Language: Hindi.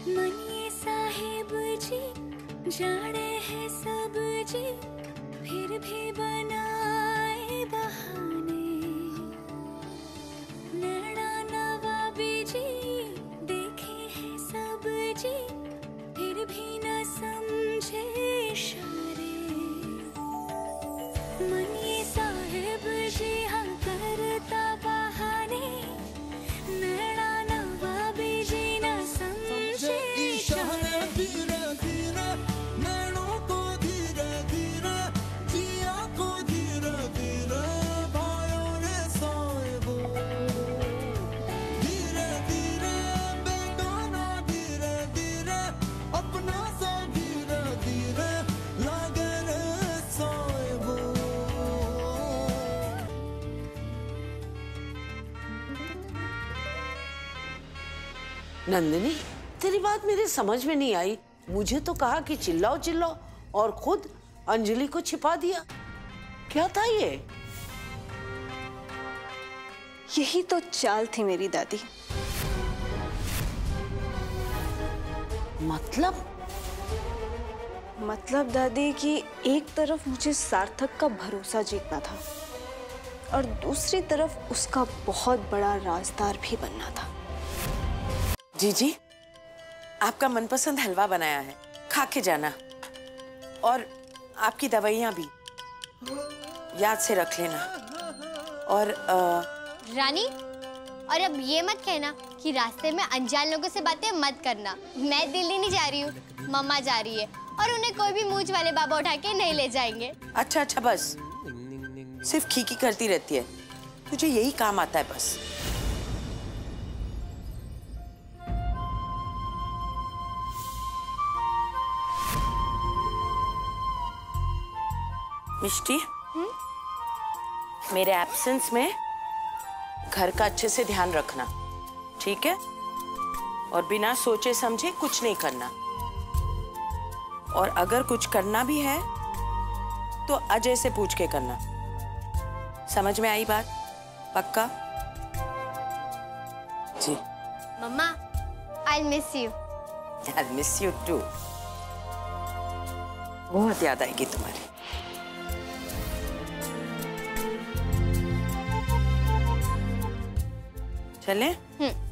मनिए साहिब जी जाने हैं सब जी, फिर भी बनाए बहाने। नैना नवाबी जी देखे हैं सब जी, फिर भी न समझे इशारे। मनिए साहिब जी हाँ करता बहाने, नैना नवाबी जी न समझे इशारे। नंदिनी, तेरी बात मेरे समझ में नहीं आई। मुझे तो कहा कि चिल्लाओ चिल्लाओ और खुद अंजलि को छिपा दिया। क्या था ये? यही तो चाल थी मेरी दादी। मतलब दादी कि एक तरफ मुझे सार्थक का भरोसा जीतना था और दूसरी तरफ उसका बहुत बड़ा राजदार भी बनना था। जीजी, आपका मनपसंद हलवा बनाया है, खा के जाना। और आपकी दवाइयाँ भी याद से रख लेना। और रानी, और अब ये मत कहना कि रास्ते में अनजान लोगों से बातें मत करना। मैं दिल्ली नहीं जा रही हूँ, मम्मा जा रही है और उन्हें कोई भी मूंछ वाले बाबा उठा के नहीं ले जाएंगे। अच्छा अच्छा, बस सिर्फ खीकी करती रहती है, तुझे यही काम आता है बस। मिष्टी, मेरे एब्सेंस में घर का अच्छे से ध्यान रखना, ठीक है? और बिना सोचे समझे कुछ नहीं करना। और अगर कुछ करना भी है तो अजय से पूछ के करना। समझ में आई बात? पक्का? जी। मम्मा, I'll miss you. I'll miss you too. बहुत याद आएगी तुम्हारी। चलें?